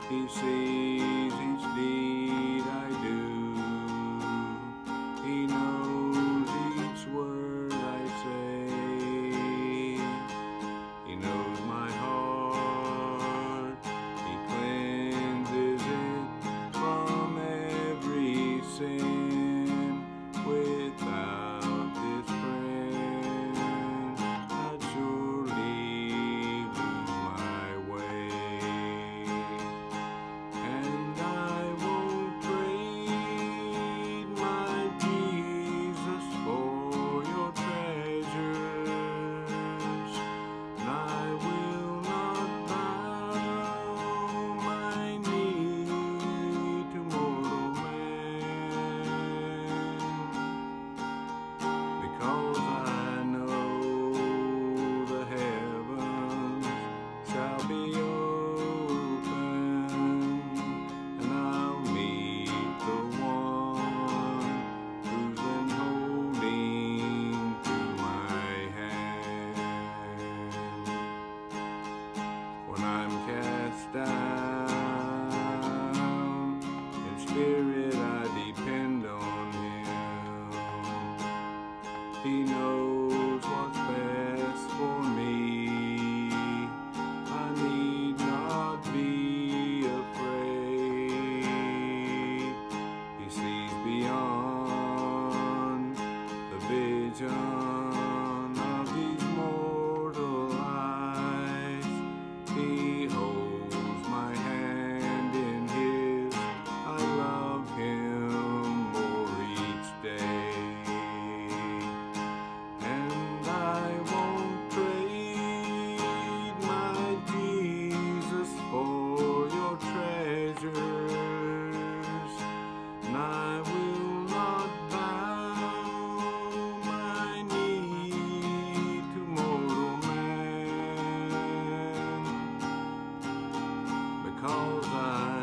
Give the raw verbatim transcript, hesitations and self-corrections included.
He sees each deed I do. He knows each word I say. He knows my heart. He cleanses it from every sin. Without this friend, I'd surely lose my way. And I won't trade my Jesus for your treasures. And I will not bow my knee to mortal man, because I know the heavens shall be open, and I'll meet the one who's been holding to my hand. When I'm cast down, in spirit I depend on Him. He knows what's best for me. I need not be afraid. He sees beyond the vision of these mortal eyes. He holds my hand in His. I love Him more each day. And I won't trade my Jesus for your treasures. And I will not bow my knee to mortal man, because I